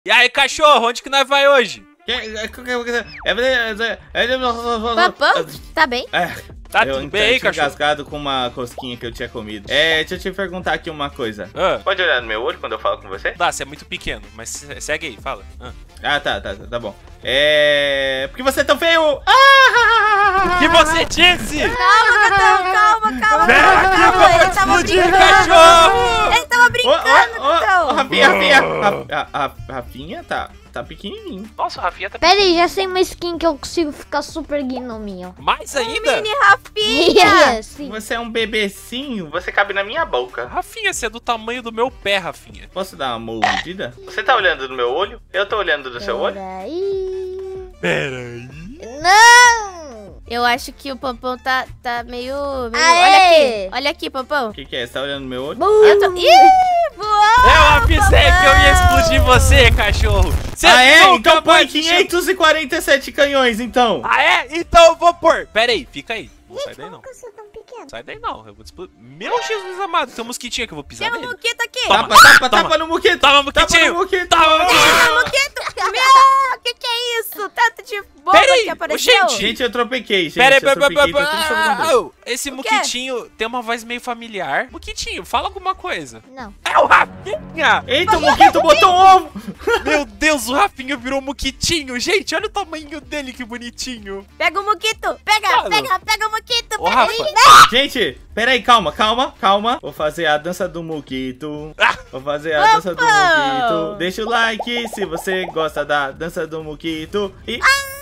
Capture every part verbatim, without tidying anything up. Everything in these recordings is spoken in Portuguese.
E aí, cachorro, onde que nós vai hoje? Papão, tá bem? É, Tá eu tudo bem aí, cachorro? engasgado com uma cosquinha que eu tinha comido. É, deixa eu te perguntar aqui uma coisa. Ah, Pode olhar no meu olho quando eu falo com você? dá, você é muito pequeno, mas se- segue aí, fala. Ah. Ah, tá, tá, tá, tá bom. É... Por que você é tão feio? Ah! O que você disse? Calma, Gatão, calma, calma. Vem aqui, calma. vou Ele tava explodir, brincando. cachorro! Ele tava Ô, brincando, ô, ô, Gatão. ô, Rafinha, Rafinha. Ra- a- a- Rafinha tá, tá pequenininho. Nossa, o Rafinha tá Pera aí, já sei uma skin que eu consigo ficar super gnominho. mais ainda? Mini Rafinha. Sim. Você é um bebecinho, você cabe na minha boca. Rafinha, você é do tamanho do meu pé, Rafinha. Posso dar uma mordida? Você tá olhando no meu olho? Eu tô olhando no seu olho? Peraí. Pera aí. Não! Eu acho que o Pampão tá, tá meio... meio... Aê! Olha aqui, olha aqui, Pampão. O que que é? Você tá olhando no meu olho? Eu tô... Ih, voou! Eu avisei que eu ia explodir você, cachorro. Você Ah, é? nunca Então põe pode quinhentos e quarenta e sete canhões, então. Ah, é? Então eu vou pôr. Pera aí, fica aí. Não sai daí, não. Eu sou tão pequeno. Sai daí, não. Eu vou te explodir. Meu Jesus amado, tem um mosquitinho que eu vou pisar Tem um nele. Moquito aqui. Toma. Tapa, tapa, Toma. tapa no moquito. Toma, Tapa Moquitinho. no moquito. Toma, Moquitinho. Moquito. Meu, que que é isso? Tanto de bomba Pera aí, que apareceu. gente. Gente, eu tropequei, gente. Pera aí, eu pera aí, tropequei, pera tá aí. tudo sobre o Ah, meu. oh, esse quê? Moquitinho tem uma voz meio familiar. Moquitinho, fala alguma coisa. Não. É o Rafinha! Eita, o moquito botou um ovo. Meu Deus, o Rafinha virou Moquitinho. Gente, olha o tamanho dele, que bonitinho. Pega o Moquito. Pega, Fala. pega, pega o Moquito. Ô, Pega Rafa. ele. Gente, pera aí, calma, calma, calma. Vou fazer a dança do moquito. Ah. Vou fazer a dança do moquito. Deixa o like se você gosta da dança do moquito. E...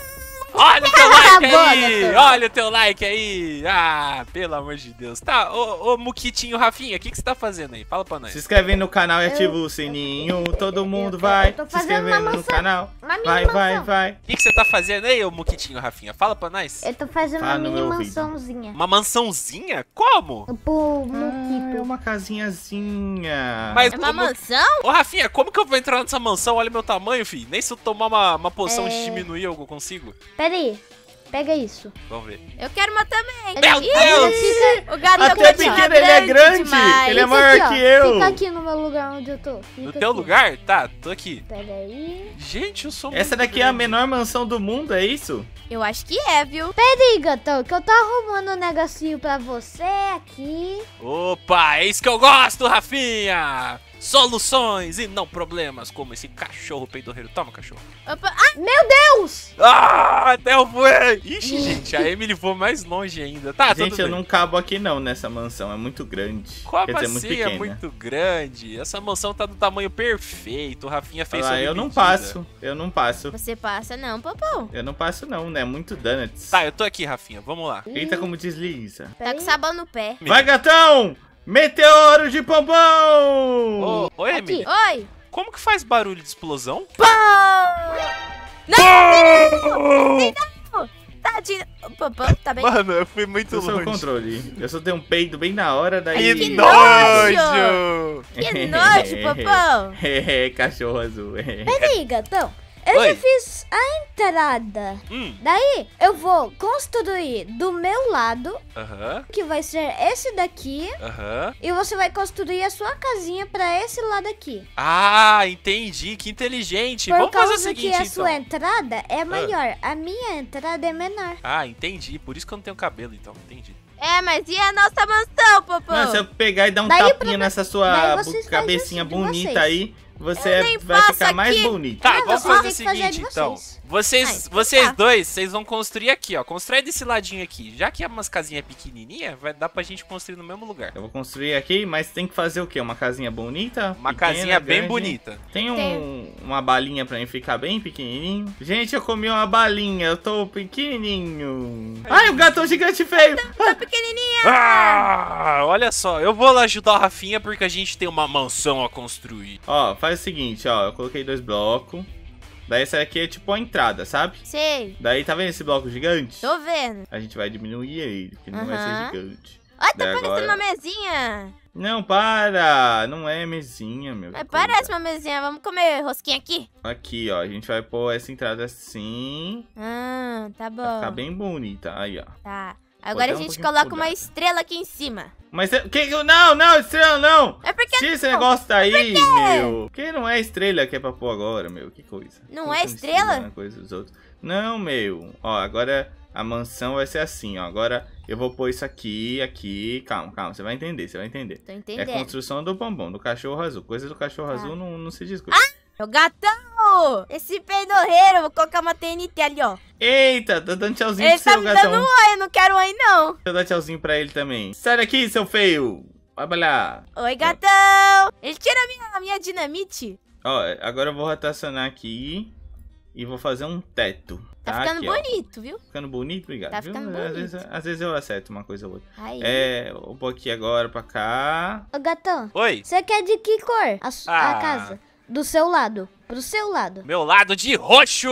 Olha o teu like Boa, aí! Gatão. Olha o teu like aí! Ah, pelo amor de Deus. Tá, ô, ô Moquitinho, Rafinha, o que, que você tá fazendo aí? Fala pra nós. Se inscreve no canal e ativa o sininho. Todo mundo vai eu tô se fazendo inscrevendo uma no mansão. canal. Uma mini Vai, vai, mansão. vai. O que, que você tá fazendo aí, ô Moquitinho, Rafinha? Fala pra nós. Eu tô fazendo Fala uma no mini meu ouvido. mansãozinha. Uma mansãozinha? Como? Pro Ah, é Moquito. uma casinhazinha. Mas É uma como- mansão? Ô, Rafinha, como que eu vou entrar nessa mansão? Olha o meu tamanho, filho. Nem se eu tomar uma, uma poção de É. diminuir eu consigo. Pera aí. Pega isso. Vamos ver. Eu quero uma também. Meu Ih, Deus! fica- O gato Até continua pequeno ele é grande. demais. Ele é Fica maior aqui, ó. que eu. Fica aqui no meu lugar onde eu tô. Fica No teu aqui. lugar? Tá, tô aqui. Pera aí. Gente, eu sou Essa muito daqui é a grande. menor mansão do mundo, é isso? Eu acho que é, viu? Pera aí, gatão, que eu tô arrumando um negocinho pra você aqui. Opa, é isso que eu gosto, Rafinha! Soluções e não problemas, como esse cachorro peidorreiro. Toma, cachorro. Opa, ah, Meu Deus! Ah, até eu voei! Ixi, gente, a Emily voou mais longe ainda. Tá, Gente, tudo eu bem. não cabo aqui não nessa mansão, é muito grande. Como Quer dizer, assim muito é pequena. muito grande? Essa mansão tá do tamanho perfeito. O Rafinha fez Olha lá, sob eu não medida. passo, eu não passo. você passa não, Pampão. Eu não passo não, né? Muito donuts. Tá, eu tô aqui, Rafinha. Vamos lá. Eita, como desliza. Tá com sabão no pé. Vai, gatão! Meteoro de pompom! Ô, ô, Emily, Oi. como que faz barulho de explosão? Pão! Não, tadinho. O Pampão, tá bem? Mano, eu fui muito Eu sou o longe. controle. Eu só tenho um peido bem na hora, daí... Que, Que nojo! Que nojo, Pampão. Cachorro azul. Pera aí, gatão. Eu Oi. já fiz a entrada. Hum, Daí, eu vou construir do meu lado, aham, que vai ser esse daqui. aham. E você vai construir a sua casinha pra esse lado aqui. Ah, entendi. Que inteligente. Por Vamos fazer o causa seguinte, que a então. sua entrada é maior. A minha entrada é menor. Ah, entendi. Por isso que eu não tenho cabelo, então. Entendi. É, mas e a nossa mansão, Pampão? Mano, se eu pegar e dar um Daí tapinha pra- nessa daí sua vocês bu- fazem cabecinha assim de bonita vocês. aí, você Eu nem vai faço ficar mais aqui. bonito. Tá, Ah, vamos vocês fazer o têm que fazer seguinte, de então. vocês. Vocês, Ah, então vocês tá. dois, vocês vão construir aqui, ó. Constrói desse ladinho aqui. Já que é umas casinhas pequenininhas, vai dar pra gente construir no mesmo lugar. Eu vou construir aqui, mas tem que fazer o quê? Uma casinha bonita? Uma pequena, casinha bem grande? bonita. Tem um, Tem. uma balinha pra mim ficar bem pequenininho? Gente, eu comi uma balinha, eu tô pequenininho. Ai, o gatão gigante feio. Tá pequenininha. Ah, olha só, eu vou lá ajudar o Rafinha porque a gente tem uma mansão a construir. Ó, faz o seguinte, ó, eu coloquei dois blocos. Daí essa aqui é tipo a entrada, sabe? Sei, Daí tá vendo esse bloco gigante? tô vendo. A gente vai diminuir ele, porque ele não vai ser Aham. gigante. Olha, tá Daí parecendo agora- uma mesinha. Não, para! Não é mesinha, meu. Mas parece uma mesinha. Vamos comer rosquinha aqui? Aqui, ó, a gente vai pôr essa entrada assim. Ah, tá Vai ficar bom. bem bonita. Aí, ó. Tá. Agora Botei a um gente pouquinho coloca pro uma lado. estrela aqui em cima. Mas que, que não, não, estrela não. É porque Tira esse não. negócio daí, meu. Que não é estrela que é pra pôr agora, meu. Que coisa. Não Colocando é estrela? na coisa dos outros. Não, meu. Ó, agora a mansão vai ser assim, ó. Agora eu vou pôr isso aqui, aqui. Calma, calma. Você vai entender, você vai entender. Tô É a entendendo. construção do bombom, do cachorro azul. Coisa do cachorro Tá. azul não, não se discute. Meu gatão! Esse peidorreiro, vou colocar uma T N T ali, ó. Eita, tô dando tchauzinho Ele pro tá seu me gatão. dando um oi, eu não quero oi, não. Deixa eu dar tchauzinho pra ele também. Sai daqui, seu feio. Vai pra lá. Oi, gatão! Ele tira a minha, a minha dinamite. Ó, agora eu vou rotacionar aqui e vou fazer um teto. Tá, Tá, ficando aqui, ó. bonito, viu? Ficando bonito, obrigado. Tá viu? ficando Às bonito. vezes, às vezes eu acerto uma coisa ou outra. Aí. É, vou pôr aqui agora pra cá. Ô, gatão, Oi. você quer de que cor? A, su- a Ah. casa. Do seu lado. Pro seu lado. Meu lado de roxo.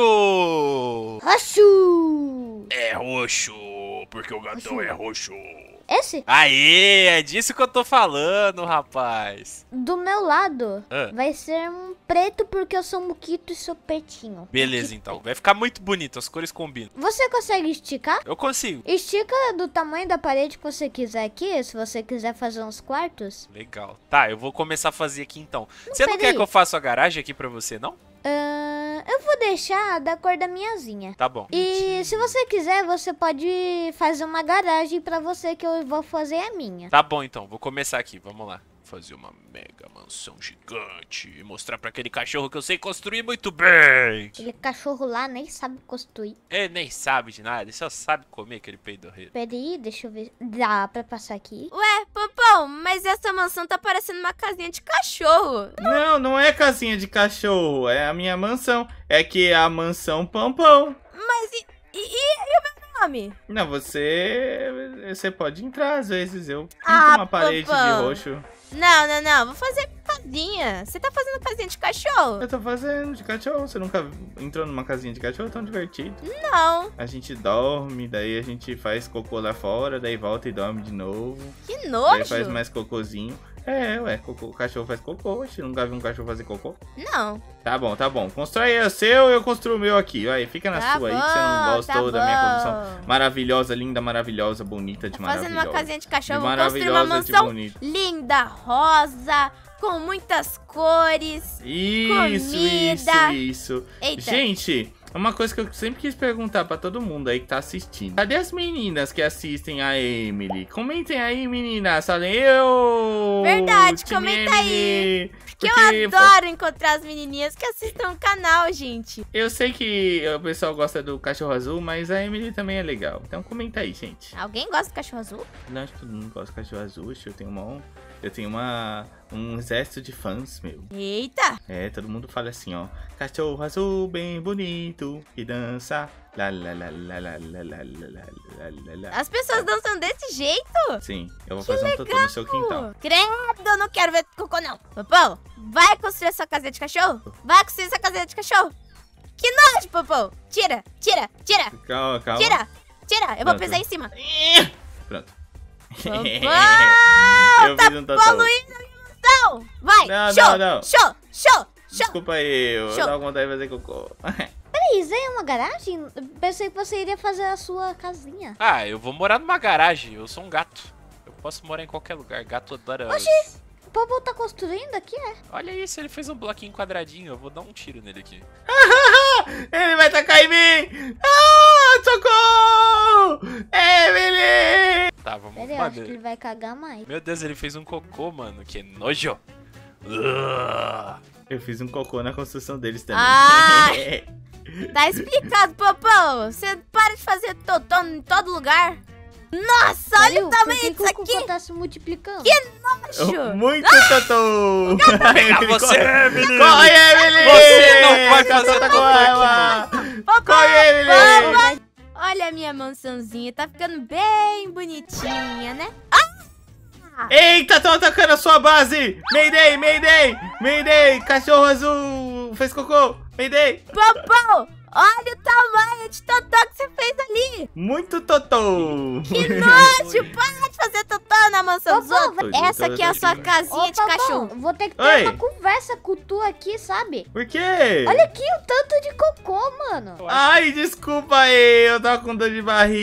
Roxo! É roxo, porque o gatão Roxo. é roxo. Esse? Aê, é disso que eu tô falando, rapaz. Do meu lado Ah. vai ser um preto porque eu sou muquito e sou pretinho. Beleza, então. Vai ficar muito bonito, as cores combinam. Você consegue esticar? Eu consigo. Estica do tamanho da parede que você quiser aqui, se você quiser fazer uns quartos. Legal. Tá, eu vou começar a fazer aqui então. Você não peraí. quer que eu faça a garagem aqui pra você, não? Ahn, eu vou deixar da cor da minhazinha. Tá bom. E se você quiser, você pode fazer uma garagem pra você que eu vou fazer a minha. Tá bom, então. Vou começar aqui. Vamos lá. Fazer uma mega mansão gigante e mostrar pra aquele cachorro que eu sei construir muito bem. Aquele cachorro lá nem sabe construir. Ele nem sabe de nada, ele só sabe comer aquele peidorreiro. Peraí, deixa eu ver. Dá pra passar aqui? Ué, Pompom, mas essa mansão tá parecendo uma casinha de cachorro. Não, não é casinha de cachorro, é a minha mansão. É que é a mansão Pampão. Mas e, e, e, e o meu nome? Não, você. Você pode entrar às vezes. Eu pinto Ah, uma parede de Pampão. roxo. Não, não, não. Vou fazer casinha. Você tá fazendo casinha de cachorro? Eu tô fazendo de cachorro. Você nunca entrou numa casinha de cachorro? Tão divertido. Não. A gente dorme, daí a gente faz cocô lá fora, daí volta e dorme de novo. Que Daí nojo. faz mais cocôzinho. É, ué, cocô, o cachorro faz cocô. Você nunca viu um cachorro fazer cocô? Não. Tá bom, tá bom. Constrói aí o seu, eu construo o meu aqui. Aí, fica na Tá sua aí, bom, que você não gostou tá da minha bom. construção maravilhosa, linda, maravilhosa, bonita de Tá fazendo maravilhosa. uma casinha de cachorro. De Vou construir uma maravilhosa, de mansão bonita. linda, rosa, com muitas cores. Isso, Comida. isso, isso. Eita. Gente, uma coisa que eu sempre quis perguntar pra todo mundo aí que tá assistindo. Cadê as meninas que assistem a Emily? Comentem aí, meninas. Falem eu. Verdade, time comenta aí. Emily. Que Porque eu adoro encontrar as menininhas que assistem o canal, gente. eu sei que o pessoal gosta do cachorro azul, mas a Emily também é legal. Então comenta aí, gente. Alguém gosta do cachorro azul? Não, acho que todo mundo gosta do cachorro azul. Eu tenho uma, eu tenho uma, um exército de fãs, meu. Eita. É, todo mundo fala assim, ó. Cachorro azul bem bonito que dança. Lá, lá, lá, lá, lá, lá, lá, lá, lá, lá, lá. As pessoas dançam desse jeito? Sim, eu vou fazer um tatu no seu quintal. Credo, não quero ver cocô, não. Popô, vai construir essa casinha de cachorro? Vai construir essa casinha de cachorro? Que nojo, Popô. Tira, tira, tira, Calma, calma. tira, tira. Eu vou Pronto. pisar em cima. Ih, pronto. Popô, Eu tá fiz um tatu. poluindo a minha mansão. Vai, Não, show, não, não. show, show, show. Desculpa aí, eu Show. tava com vontade de fazer cocô. Peraí, isso aí é uma garagem? Eu pensei que você iria fazer a sua casinha. Ah, eu vou morar numa garagem, eu sou um gato. Eu posso morar em qualquer lugar, gato adora... O Popo tá construindo aqui, é? Olha isso, ele fez um bloquinho quadradinho, eu vou dar um tiro nele aqui. Ele vai tacar em mim! Ah, socorro! Emily! Tá, vamos... Peraí, eu Mano, acho que ele vai cagar mais. meu Deus, ele fez um cocô, mano, que nojo. Ugh. Eu fiz um cocô na construção deles também. Ah! Tá explicado, Popô. Você para de fazer totô em todo lugar. Nossa, olha Peraí, o por tamanho que que disso o cocô aqui. tá se multiplicando? Nojo. Muito tatu! Pegar você, Emily! Corre, Emily! Você não vai fazer Catu tá tatu com aqui, ela! Popô, Corre, Emily! Popô. Olha a minha mansãozinha. Tá ficando bem bonitinha, né? Eita, estão atacando a sua base! Mayday, Mayday! Mayday! Cachorro azul fez cocô! Mayday! Popô, Olha o tamanho de totó que você fez ali. Muito totô. Que nojo, para de fazer totó na mansão dos Popô, outros. vai- Essa aqui é a sua casinha Ô, de Popô, cachorro. vou ter que ter Oi. uma conversa com tu aqui, sabe? Por quê? Olha aqui o tanto de cocô, mano. Ai, desculpa aí, eu tava com dor de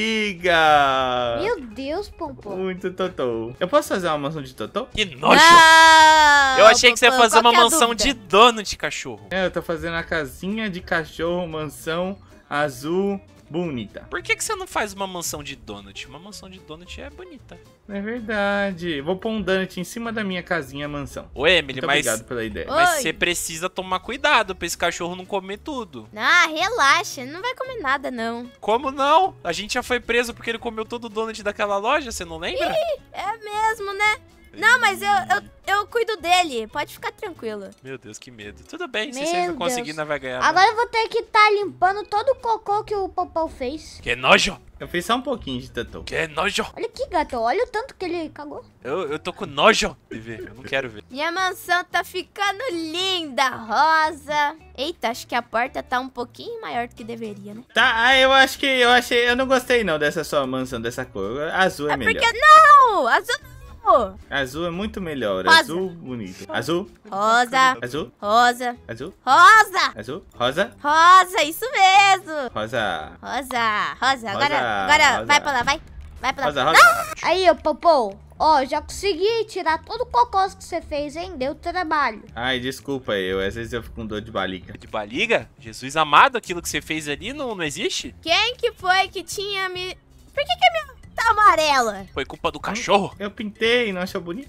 barriga. Meu Deus, Pompom. Muito totô. Eu posso fazer uma mansão de totô? Que nojo! Não, Eu achei que você ia Popô, fazer qual uma que é a mansão dúvida? de dono de cachorro. É, eu tô fazendo a casinha de cachorro, mansão azul bonita. Por que, que você não faz uma mansão de donut? Uma mansão de donut é bonita. É verdade. Vou pôr um donut em cima da minha casinha mansão. Ô, Emily, Muito mas, obrigado pela ideia. Oi. mas você precisa tomar cuidado pra esse cachorro não comer tudo. Ah, relaxa, não vai comer nada, não. Como não? A gente já foi preso porque ele comeu todo o donut daquela loja, você não lembra? É mesmo, né? Não, mas eu, eu, eu cuido dele, pode ficar tranquilo. Meu Deus, que medo. Tudo bem, se Meu vocês não conseguirem, Deus. nós vai ganhar. né? Agora eu vou ter que estar limpando todo o cocô que o Popô fez. Que nojo! Eu fiz só um pouquinho de totô. Que nojo! Olha aqui, gato. Olha o tanto que ele cagou. Eu, eu tô com nojo de ver, eu não quero ver. Minha mansão tá ficando linda, rosa. Eita, acho que a porta tá um pouquinho maior do que deveria, né? Tá, ah, eu acho que eu achei. Eu não gostei não dessa sua mansão, dessa cor. Azul é, É melhor. porque não, azul não. Azul é muito melhor. Rosa. Azul bonito. Azul, Rosa, azul, rosa, azul, rosa, azul, rosa, rosa, isso mesmo. rosa, Rosa, rosa, agora, Rosa, agora rosa. vai pra lá, vai. Vai pra lá. rosa, rosa. Aí, ô Popô. Ó, já consegui tirar todo o cocô que você fez, hein? Deu trabalho. Ai, desculpa eu. Às vezes eu fico com dor de barriga. De baliga? Jesus amado, aquilo que você fez ali não, não existe? Quem que foi que tinha me... Por que que a minha tá amarela? Foi culpa do cachorro? Eu pintei, não achou bonito?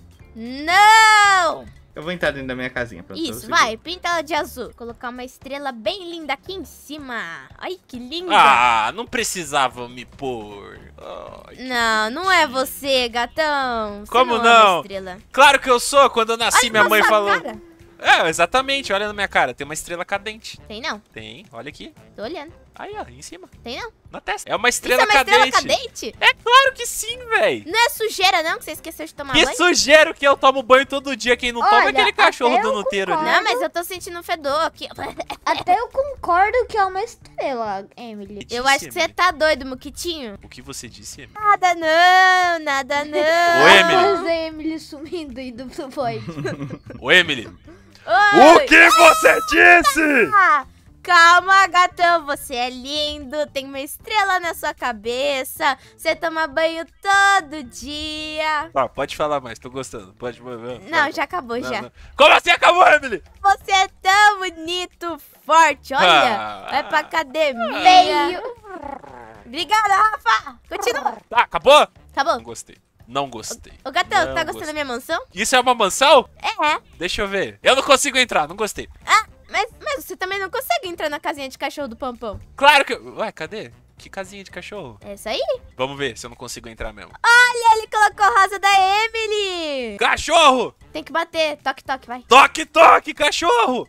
Não! Eu vou entrar dentro da minha casinha. Pronto, Isso, eu vai, pinta ela de azul. Colocar uma estrela bem linda aqui em cima. Ai, que linda. Ah, não precisava me pôr. Ai. Não, não é você, gatão. Você Como não? não? É uma estrela. Claro que eu sou, quando eu nasci Olha minha na mãe sua falou. cara. É, exatamente, olha na minha cara, tem uma estrela cadente. Tem não, Tem, olha aqui. tô olhando. Aí, ó, em cima, Tem não. na testa. É uma Isso estrela é uma cadente. estrela cadente? É claro que sim, véi. Não é sujeira não, que você esqueceu de tomar Que banho? sujeiro que eu tomo banho todo dia. Quem não toma é Olha, aquele cachorro até do eu nuteiro ali. concordo. Não, mas eu tô sentindo um fedor aqui. Até eu concordo que é uma estrela, Emily. Eu Disse, acho que você Emily. tá doido, Moquitinho. O que você disse, Emily? Nada não, nada não. Oi, Emily. Mas a Emily sumindo e do Void. Ô, Emily. Oi. O que você disse? Ah, calma, gatão, você é lindo, tem uma estrela na sua cabeça, você toma banho todo dia. Tá, pode falar mais, tô gostando. Pode. Não, já acabou, Não, já. não. Como assim acabou, Emily? Você é tão bonito, forte, olha. Ah. Vai pra academia. Feio. Obrigada, Rafa. Continua. Tá, acabou? Acabou. Não gostei. Não gostei. Ô, gatão, Não tá gostando gostei. da minha mansão? Isso é uma mansão? É, é. Deixa eu ver. Eu não consigo entrar, não gostei. Ah, mas, mas você também não consegue entrar na casinha de cachorro do Pampão. Claro que eu... Ué, cadê? Que casinha de cachorro? É isso aí? Vamos ver se eu não consigo entrar mesmo. Olha, ele colocou a rosa da Emily. Cachorro! Tem que bater. Toque, toque, vai. Toque, toque, cachorro!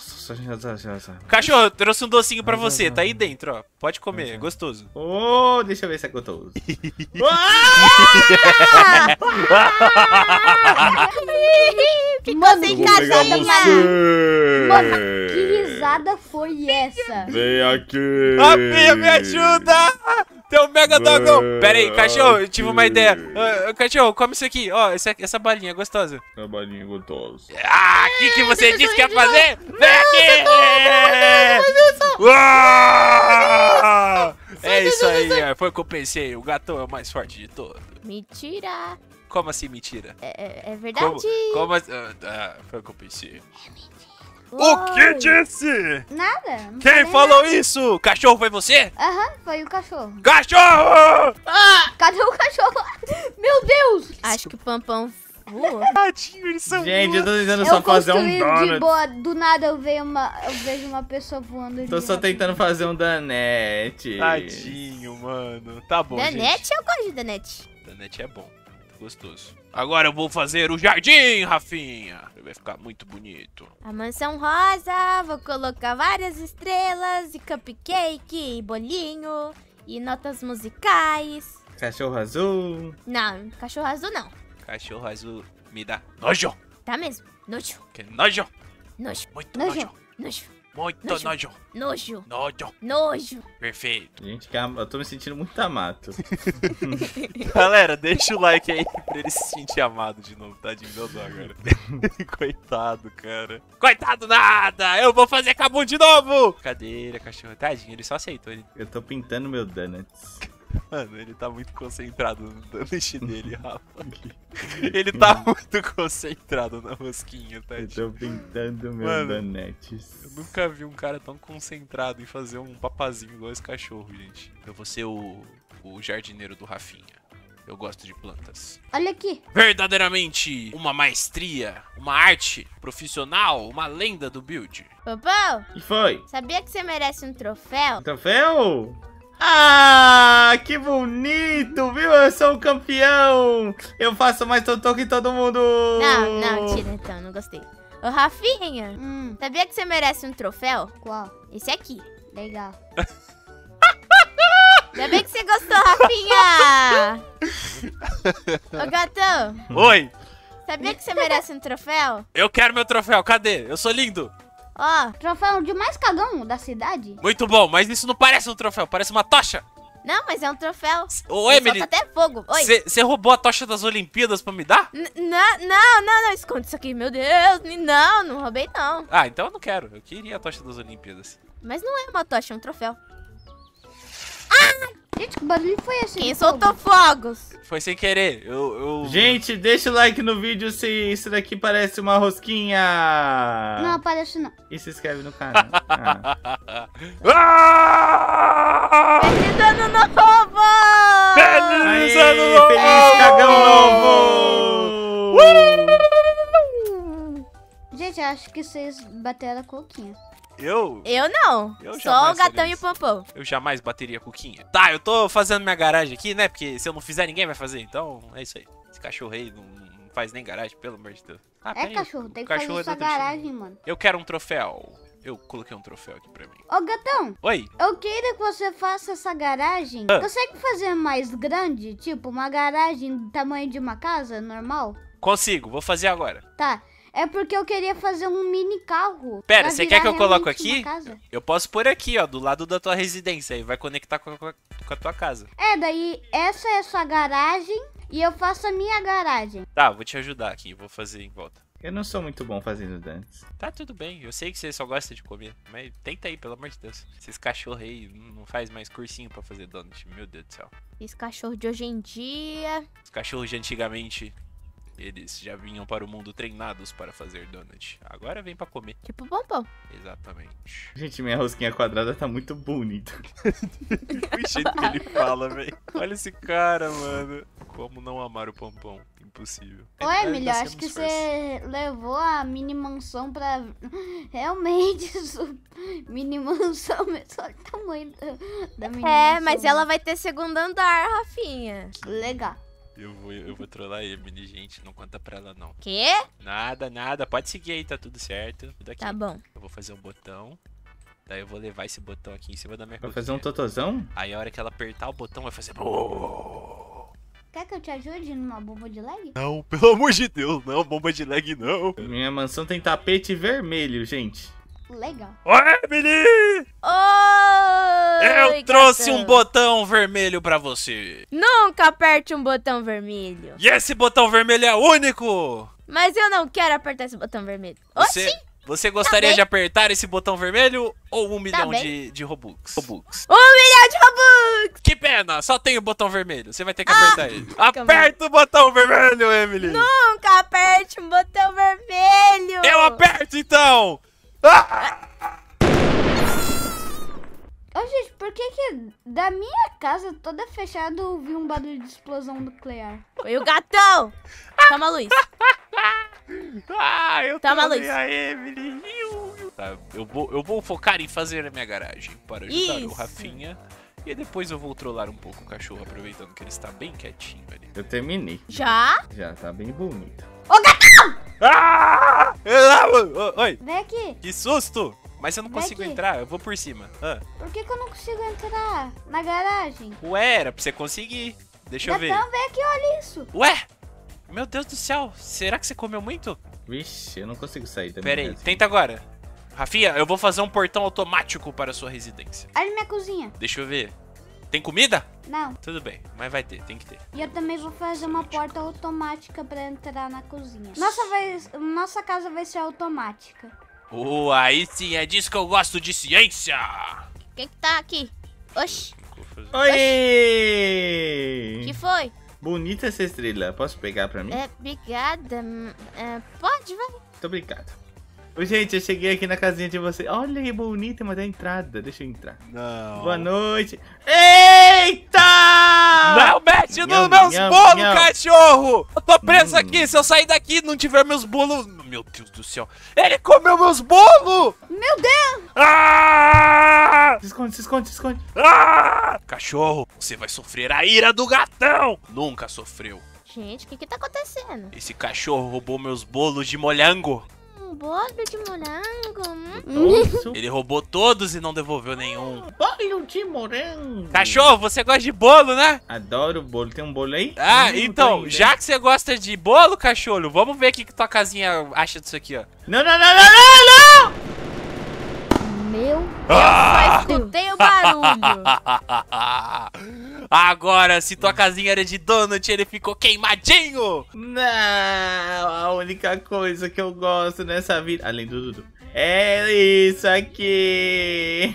Rosa. Cachorro, eu trouxe um docinho pra você. Tá aí dentro, ó. Pode comer, é gostoso. Oh, deixa eu ver se é gostoso. Que Mano, coisa eu vou pegar encaixada. Mano, que risada foi essa? Vem aqui. A Pia, me ajuda! Tem um mega dogão. Pera aí, cachorro, eu tive uma ideia. Ah, cachorro, come isso aqui. Ó, essa, essa balinha é gostosa. Trabalhinho gostoso. Ah, o que, que você disse que ia fazer? Vem aqui! Uau! É isso aí, é, foi o que eu pensei. O gatão é o mais forte de todos. Mentira. Como assim, mentira? É, é- é Como, verdade. como assim? Ah, ah, foi o que eu pensei. Oi. O que disse? Nada. não Quem falei falou isso? Cachorro foi você? nada. Aham, foi o cachorro. Cachorro! Cadê o cachorro? Meu Deus! Acho que o Pampão voou. Tadinho, eles são Gente, eu tô tentando Eu só fazer um construí de donut. boa, do nada eu vejo uma, eu vejo uma pessoa voando ali. Tô só tentando fazer um donete. Tadinho, mano. Tá bom, gente. Danete, eu gosto de Danete. Danete é bom. Gostoso. Agora eu vou fazer o jardim, Rafinha. Vai ficar muito bonito. A mansão rosa, vou colocar várias estrelas e cupcake, e bolinho e notas musicais. Cachorro azul. Não, cachorro azul não. Cachorro azul me dá nojo. Tá mesmo? Nojo, Que nojo. nojo, Muito Nojo. nojo. nojo. Muito Nojo. nojo. Nojo. Nojo. Nojo. Perfeito. Gente, que am- eu tô me sentindo muito amato. Galera, deixa o like aí pra ele se sentir amado de novo. Tadinho, deu dó agora. Coitado, cara. Coitado nada! Eu vou fazer cabum de novo! Cadeira, cachorro. Tadinho, ele só aceitou. Ele... Eu tô pintando meu donuts. Mano, ele tá muito concentrado no donut dele, Rafa. Ele tá muito concentrado na rosquinha, Eu tadinho. tô pintando meu Mano, donuts. Eu nunca vi um cara tão concentrado em fazer um papazinho igual esse cachorro, gente. Eu vou ser o, o jardineiro do Rafinha. Eu gosto de plantas. Olha aqui. Verdadeiramente uma maestria, uma arte profissional, uma lenda do build. Popô, E foi? sabia que você merece um troféu? Troféu? Ah, que bonito, viu? Eu sou o campeão. Eu faço mais totô que todo mundo. Não, não, tira então, não gostei. Ô, Rafinha, Hum, sabia que você merece um troféu? qual? Esse aqui. Legal. Ainda bem que você gostou, Rafinha! Ô, gatão, Oi, sabia que você merece um troféu? eu quero meu troféu, cadê? Eu sou lindo. Ó, Troféu de mais cagão da cidade? Muito bom, mas isso não parece um troféu, parece uma tocha. não, mas é um troféu. Ô, Ele Emily, solta até fogo. Oi. você roubou a tocha das Olimpíadas pra me dar? N- Não, não, não, não, esconde isso aqui, meu Deus. Não, não roubei não. Ah, então eu não quero. Eu queria a tocha das Olimpíadas. Mas não é uma tocha, é um troféu. Gente, que barulho foi esse? Quem de fogo? soltou fogos? Foi sem querer. Eu. eu... Gente, deixa o like no vídeo se isso daqui parece uma rosquinha. Não aparece não. E se inscreve no canal. Ah. Ah! Feliz ano novo! Feliz Aê, ano novo! feliz cagão novo! Gente, eu acho que vocês bateram a coquinha. Eu? Eu não. Eu Só jamais o gatão faria e o isso. pompom. Eu jamais bateria a cuquinha. Tá, eu tô fazendo minha garagem aqui, né? Porque se eu não fizer, ninguém vai fazer. Então, é isso aí. Esse cachorro aí não, não faz nem garagem, pelo amor de Deus. Ah, É, peraí, cachorro, o tem que cachorro fazer é sua do outro time. garagem, mano. Eu quero um troféu. Eu coloquei um troféu aqui pra mim. Ô, gatão, Oi, eu queria que você faça essa garagem. Ah. Consegue fazer mais grande? Tipo, uma garagem do tamanho de uma casa normal? consigo, vou fazer agora. Tá. É porque eu queria fazer um mini carro. Pera, pra você virar quer que eu coloque realmente aqui? uma casa. Eu posso pôr aqui, ó, do lado da tua residência. Aí vai conectar com a, com a- com a tua casa. É, daí essa é a sua garagem e eu faço a minha garagem. Tá, vou te ajudar aqui, vou fazer em volta. Eu não sou muito bom fazendo donuts. Tá tudo bem, eu sei que você só gosta de comer, mas tenta aí, pelo amor de Deus. Esses cachorros aí não faz mais cursinho pra fazer donut, meu Deus do céu. Esse cachorro de hoje em dia. Os cachorros de antigamente, eles já vinham para o mundo treinados para fazer donut. Agora vem pra comer. Tipo pompom. Exatamente. Gente, minha rosquinha quadrada tá muito bonita. O jeito que ele fala, velho. Olha esse cara, mano. Como não amar o pompom? Impossível. Ô, Ainda Emily, eu se acho que esforça. você levou a mini mansão pra realmente su- mini mansão, mas olha o tamanho da, da mini É, mansão. mas ela vai ter segundo andar, Rafinha. Legal. Eu vou, eu vou trollar a Emily, gente. Não conta pra ela, não. Quê? Nada, nada. Pode seguir aí, tá tudo certo. Tudo aqui. Tá bom. Eu vou fazer um botão. Daí eu vou levar esse botão aqui em cima da minha Vai fazer um coquinha. totozão? Aí a hora que ela apertar o botão vai fazer... Quer que eu te ajude numa bomba de leg? Não, pelo amor de Deus, não. Bomba de lag, não. Minha mansão tem tapete vermelho, gente. Legal. Ô, Emily! Oi, Eu trouxe gatão. um botão vermelho pra você. Nunca aperte um botão vermelho. E esse botão vermelho é único. Mas eu não quero apertar esse botão vermelho. Você, Oxi! você gostaria bem. de apertar esse botão vermelho ou um milhão bem. de, de Robux? Robux. Um milhão de Robux! Que pena, só tem o botão vermelho. Você vai ter que apertar ele. calma aí. Aperta o botão vermelho, Emily. Nunca aperte um botão vermelho! Eu aperto então. Ah! Ô, gente, por que que da minha casa toda fechada eu ouvi um barulho de explosão nuclear? Foi o gatão! Toma a luz. Ah, eu Toma a trolei luz. a Emily. Tá, eu vou, eu vou focar em fazer a minha garagem para ajudar o Isso. Rafinha. E depois eu vou trollar um pouco o cachorro, aproveitando que ele está bem quietinho ali. Eu terminei. Já? Já tá bem bonito. Ah! Ah! Oi, Vem aqui. que susto! Mas eu não Vem consigo aqui. entrar, eu vou por cima. Ah. Por que que eu não consigo entrar na garagem? Ué, era pra você conseguir. Deixa eu ver. Gatão, vem aqui, olha isso. Ué! Meu Deus do céu, será que você comeu muito? Vixe, eu não consigo sair da Pera minha aí, casinha. tenta agora. Rafinha, eu vou fazer um portão automático para a sua residência. Olha minha cozinha. Deixa eu ver. Tem comida? Não. Tudo bem, mas vai ter, tem que ter. E eu também vou fazer uma porta automática pra entrar na cozinha. Nossa, vai, nossa casa vai ser automática. Oh, aí sim, é disso que eu gosto de ciência. Quem que tá aqui? Oxi, Oi! que foi? Bonita essa estrela. Posso pegar pra mim? É, obrigada. hum, é, pode, vai. Muito obrigado. Oi, gente, eu cheguei aqui na casinha de vocês. Olha que bonita, mas dá entrada. Deixa eu entrar. Não. Boa noite. Eita! Não mexe nos Nham, meus nham, bolos, nham. cachorro! Eu tô preso Hum. aqui, se eu sair daqui e não tiver meus bolos... Meu Deus do céu. Ele comeu meus bolos! Meu Deus! Ah! Se esconde, se esconde, se esconde. Ah! Cachorro, você vai sofrer a ira do gatão! Nunca sofreu. Gente, o que que tá acontecendo? Esse cachorro roubou meus bolos de molango. Um bolo de morango. hum. Nossa, Ele roubou todos e não devolveu nenhum. bolo de morango. Cachorro, você gosta de bolo, né? Adoro bolo. Tem um bolo aí? Ah, Hum, não então, tem, já que você gosta de bolo, cachorro, vamos ver o que, que tua casinha acha disso aqui, ó. Não, não, não, não, não, não! Meu Ah! Escutei o barulho. Agora, se tua casinha era de donut, ele ficou queimadinho. Não, a única coisa que eu gosto nessa vida, além do Dudu, é isso aqui.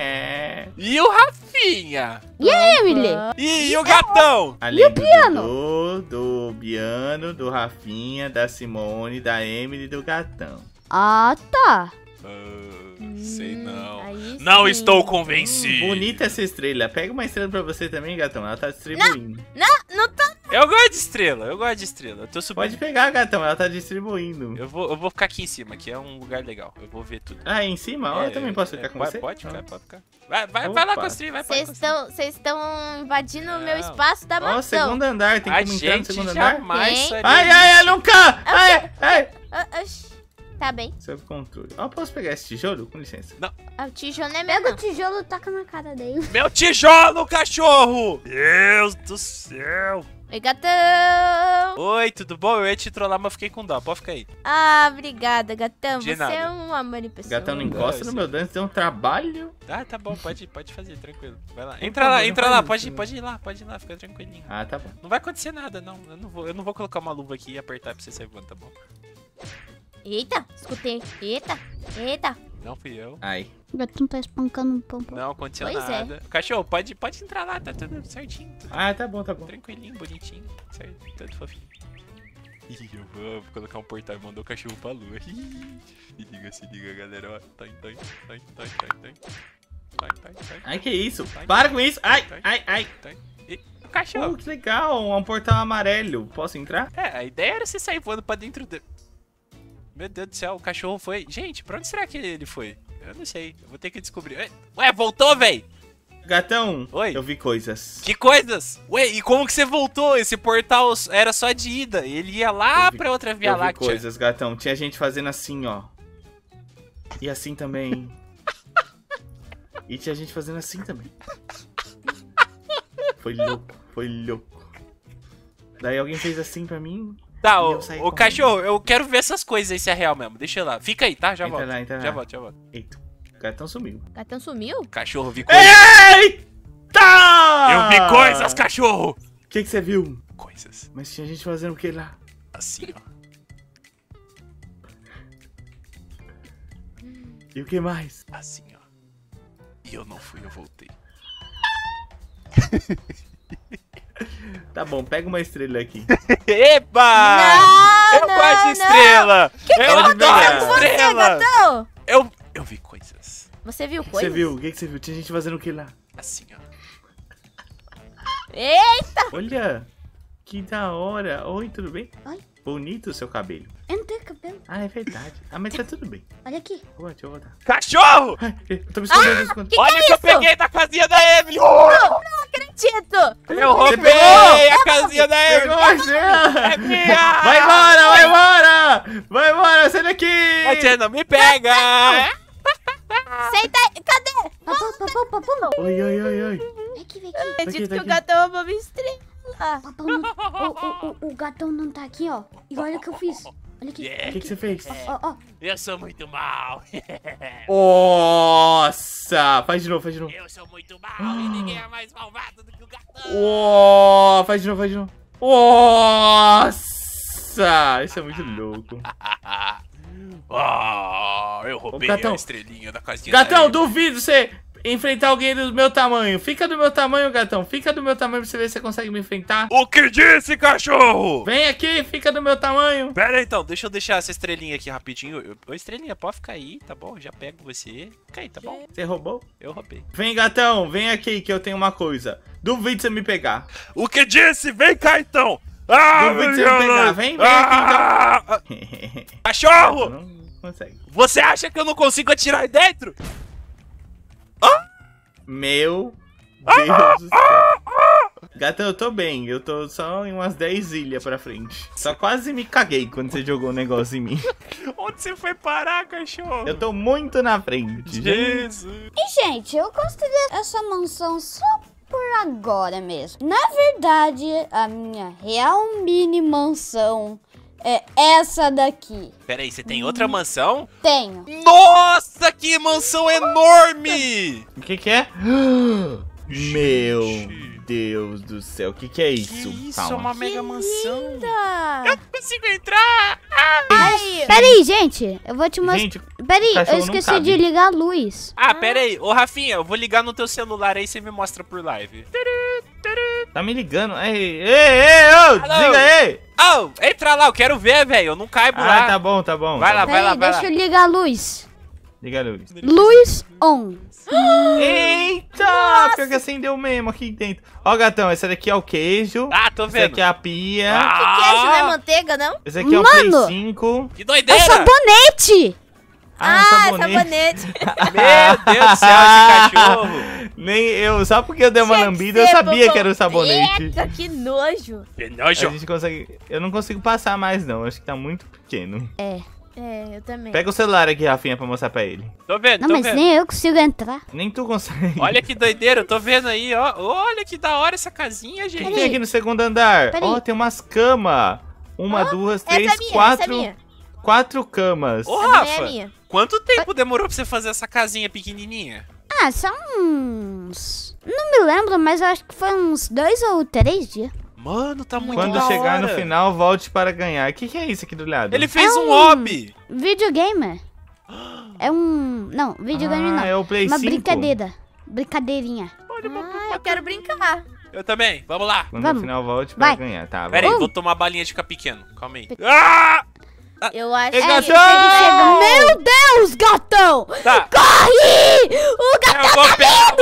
E o Rafinha? E a Emily? E, e o gatão? Além o do piano? Dudu, do Biano, do Rafinha, da Simone, da Emily e do gatão. Ah, tá. Ah, sei não. Aí Não sim. estou convencido. Bonita essa estrela. Pega uma estrela pra você também, gatão. Ela tá distribuindo. Não, não tô. Eu gosto de estrela, eu gosto de estrela. Eu tô subindo. Pode pegar, gatão. Ela tá distribuindo. Eu vou, eu vou ficar aqui em cima, que é um lugar legal. Eu vou ver tudo. Ah, em cima? Ó, É, eu também posso é, ficar com pode, você? Pode Ah. ficar, pode ficar. Vai, vai, vai lá Opa. construir, vai, pode Vocês construir. estão, vocês estão invadindo o meu Não. espaço da Ó, mansão. segundo andar. Tem A como entrar no gente segundo andar? jamais Tem. faria Ai, ai, ai, nunca! Ai, ai. Ah, oxi. Tá bem. Seu controle. Ó, posso pegar esse tijolo? Com licença. Ah, o tijolo não é meu, Pega o não. tijolo e taca na cara dele. Meu tijolo, cachorro! Deus do céu! Oi, gatão. Oi, tudo bom? Eu ia te trollar, mas fiquei com dó. Pode ficar aí. Ah, obrigada, gatão. De Você nada. é um amor de pessoa. Gatão não Não, encosta eu no sei. meu dano, deu um trabalho. Ah, tá bom, pode, pode fazer, tranquilo. Vai lá. Por Entra favor, lá, não entra faz lá, isso, pode ir, né? pode ir lá, pode ir lá, fica tranquilinho. Ah, tá bom. Não vai acontecer nada, não. Eu não vou, eu não vou colocar uma luva aqui e apertar pra você sair voando, tá bom? Eita, escutei. Eita, eita. Não fui eu. Ai. O gatão tá espancando o pompom. Não aconteceu Pois é. nada. Cachorro, pode, pode entrar lá, tá tudo certinho. Tudo Ah, tá bom, tá bom. tranquilinho, bonitinho, certo? Tudo fofinho. Ih, eu vou, vou colocar um portal e mandar o cachorro pra lua. Ih, se liga, se liga, galera. Ó, tá, tá, tá, tá, tá, tá. Tá, tá, tá. Ai, que isso? Para com isso! Ai, ai, ai! Tá. E o cachorro. Oh, que legal! Um portal amarelo. Posso entrar? É, a ideia era você sair voando pra dentro do... Meu Deus do céu, o cachorro foi... Gente, pra onde será que ele foi? Eu não sei, eu vou ter que descobrir. Ué, Ué, voltou, véi? Gatão, Oi. eu vi coisas. Que coisas? Ué, e como que você voltou? Esse portal era só de ida. Ele ia lá Eu vi- pra outra Via eu vi Láctea. coisas, gatão. Tinha gente fazendo assim, ó. E assim também. E tinha gente fazendo assim também. Foi louco, foi louco. Daí alguém fez assim pra mim. Tá, E ô, eu saí ô correndo. cachorro, eu quero ver essas coisas aí se é real mesmo. Deixa eu lá. Fica aí, tá? Já Entra volto. lá, entra Já lá. volto, já volto. Eita, o gatão sumiu. Gatão sumiu? Cachorro, vi coisas. Eita! Eu vi coisas, cachorro! O que que você viu? Coisas. Mas tinha gente fazendo o que lá? Assim, ó. E o que mais? Assim, ó. E eu não fui, eu voltei. Tá bom, pega uma estrela aqui. Eba! Não, eu não, gosto de não. estrela! eu Pode adoro pegar. Você, estrela! gatão! Eu, eu vi coisas. Você viu Você coisa? viu? O que que você viu? Tinha gente fazendo o que lá? Assim, ó. Eita! Olha! Que da hora! Oi, tudo bem? Oi. Bonito o seu cabelo. Eu não tenho cabelo. Ah, é verdade. Ah, mas tá tudo bem. Olha aqui. Boa, deixa eu voltar. Cachorro! Ai, eu tô me escondendo, eu tô me escondendo. Que Olha que o é que eu isso? peguei da casinha da Emily! Oh, Não acredito! eu roubei pegou? a casinha da Pegou Emily! você! É minha! Vai embora, vai embora! Vai embora, sai daqui! Você não me pega! Senta aí! Cadê? Papu, papu, papu. Oi, oi, oi, oi. Vem aqui, vem aqui. Acredito tá que o aqui. gatão roubou minha estrela. Papu não, o, o, o, o gatão não tá aqui, ó. E olha o que eu fiz. Olha aqui. Yeah. O que, que você fez? Ó, ó. Eu sou muito mal. Nossa! Faz de novo, faz de novo. Eu sou muito mal e ninguém é mais malvado do que o gatão. Oh, faz de novo, faz de novo. Nossa! Isso é muito louco. Ah, eu roubei Ô, gatão. a estrelinha da casinha. Gatão, da duvido você enfrentar alguém do meu tamanho. Fica do meu tamanho, gatão. Fica do meu tamanho pra você ver se você consegue me enfrentar. O que disse, cachorro? Vem aqui, fica do meu tamanho. Pera aí, então, deixa eu deixar essa estrelinha aqui rapidinho. Eu- Ô, estrelinha, pode ficar aí, tá bom? Eu já pego você. Fica aí, tá bom? Você roubou? Eu roubei. Vem, gatão, vem aqui que eu tenho uma coisa. Duvido você me pegar. O que disse? Vem cá, então. Ah, Duvido você meu me pegar. Deus. Vem, vem aqui, Ah, então. Cachorro! Não consegue. Você acha que eu não consigo atirar aí dentro? Meu Deus do céu. Gatão, eu tô bem. Eu tô só em umas dez ilhas pra frente. Só quase me caguei quando você jogou um negócio em mim. Onde você foi parar, cachorro? Eu tô muito na frente. Jesus. E, gente, eu construí essa mansão só por agora mesmo. Na verdade, a minha real mini mansão é essa daqui. Pera aí, você tem outra mansão? Tenho. Nossa, que mansão enorme! O que que é? Meu Deus do céu. O que que é isso? Que isso, Calma. é uma mega mansão. Eu Linda. não consigo entrar. Ai, Peraí, gente. Eu vou te mostrar. Gente, Peraí, o cachorro eu não esqueci cabe. de ligar a luz. Ah, pera aí. Ô, Rafinha, eu vou ligar no teu celular aí e você me mostra por live. tá me ligando. Ei, ei, ei, ô, Alô? desliga aí. Oh, entra lá, eu quero ver, velho. Eu não caibo Ah, lá. tá bom, tá bom. Vai tá lá, bom. vai lá, Peraí, vai deixa lá. eu ligar a luz. Liga a luz. Luz on. Eita! Pior que acendeu mesmo aqui dentro. Ó, gatão, esse daqui é o queijo. Ah, tô Esse vendo. aqui é a pia. Ah, queijo não é manteiga, não? Esse aqui é o Mano! Play cinco. que É doideira. sabonete. Ah, Ah, sabonete. sabonete. Meu Deus do céu, esse cachorro. Nem eu, só porque eu dei uma Tinha que lambida, eu ser, sabia Popô. que era o sabonete. Eita, que nojo. Que A nojo. gente consegue. Eu não consigo passar mais, não. Acho que tá muito pequeno. É, eu também. Pega o celular aqui, Rafinha, pra mostrar pra ele. Tô vendo, Não, tô mas vendo. nem eu consigo entrar. Nem tu consegue. Olha que doideira, eu tô vendo aí, ó. Olha que da hora essa casinha, O que gente. tem aqui no segundo andar? Peraí. Ó, tem umas camas. Uma, duas, três, Essa é minha, quatro. essa é minha. Quatro camas. Ô, Essa também é Rafa, minha. quanto tempo demorou pra você fazer essa casinha pequenininha? Ah, são uns... Não me lembro, mas eu acho que foi uns dois ou três dias. Mano, tá muito Quando da chegar hora. no final, volte para ganhar. O que, que é isso aqui do lado? Ele fez É um um- hobby. Videogame. É um... Não, videogame ah, não. é o Play Uma cinco. brincadeira. Brincadeirinha. Ah, eu quero brincar. Eu também, vamos lá. Quando Vamos. no final, volte para Vai. ganhar, tá? Pera aí, vamos. vou tomar a balinha de ficar pequeno. Calma aí. Ah! Eu acho Ei, que... gatão! Meu Deus, gatão! Tá, Corre! O gatão eu vou pegar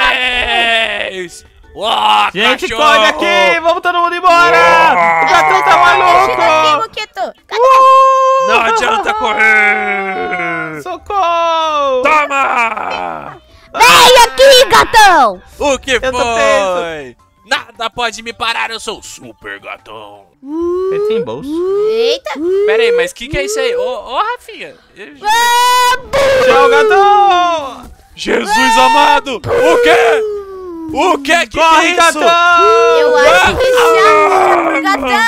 vocês! Uó, Gente, cachorro! corre aqui! Vamos todo mundo embora! O gatão tá Chega aqui, maluco! Moquito. Uh! Não adianta correr! Socorro! Toma! Vem aqui, gatão! O que tô foi? Nada pode me parar, eu sou o super gatão. Ele tem bolso. Eita. Pera aí, mas o que, que é isso aí? Ô, ô Rafinha. eu- Tchau, gatão! Jesus amado! O quê? O quê? Que Corre, que é isso? gatão! Eu acho que já pro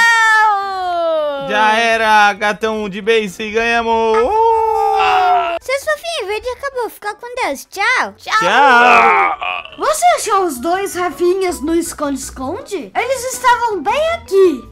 gatão. Já era, gatão de base, ganhamos! Uh! Seu Sofinho, o vídeo acabou. Fica com Deus. Tchau. Tchau. Tchau! Você achou os dois Rafinhas no esconde-esconde? Eles estavam bem aqui.